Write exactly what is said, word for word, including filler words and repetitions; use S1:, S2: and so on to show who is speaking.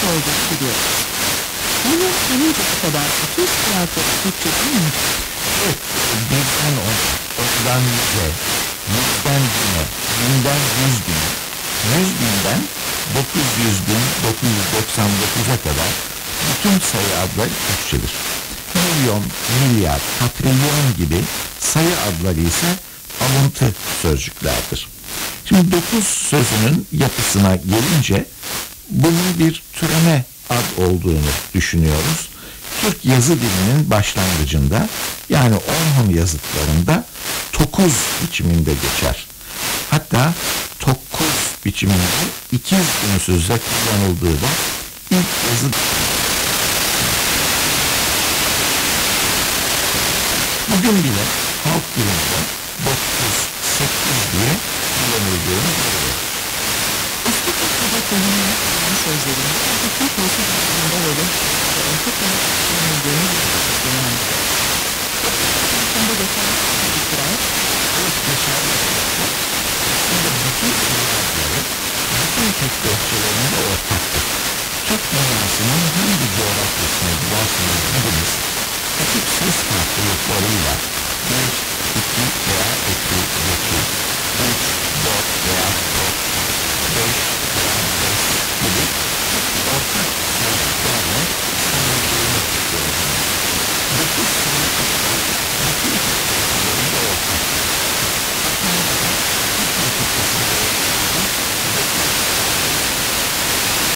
S1: olduğunu biliyoruz. Bunun tanıncası kadar otuz kıyafet Türkçe değil mi?
S2: Evet, birden on, ondan yüze, yüzden bine, binden yüz bine, yüz binden dokuz yüz bin, dokuz yüz doksan dokuza kadar bütün sayı adları Türkçedir. Milyon, milyar, katrilyon gibi sayı adları ise alıntı sözcüklerdir. Şimdi dokuz sözünün yapısına gelince bunun bir türeme ad olduğunu düşünüyoruz. Türk yazı dilinin başlangıcında, yani Orhun yazıtlarında tokuz biçiminde geçer. Hatta tokkuz biçiminde ikiz ünsüzle kullanıldığı da ilk yazı. Bugün bile halk dilinde dokuz, sekiz diye kullanıldığını görüyoruz.
S1: Eski Türkçe'de kullanılan sözlerin artık Türk yazı dilinde böyle en çok kullanıldığını biliyoruz. Bunda geçen bir kural,
S2: Evet, geçerli. Aslında bütün sözcükleri, bütün Türk lehçelerinde ortaktır. Türk dünyasının hangi coğrafyasına giderseniz gidiniz, açık ses farklılıklarıyla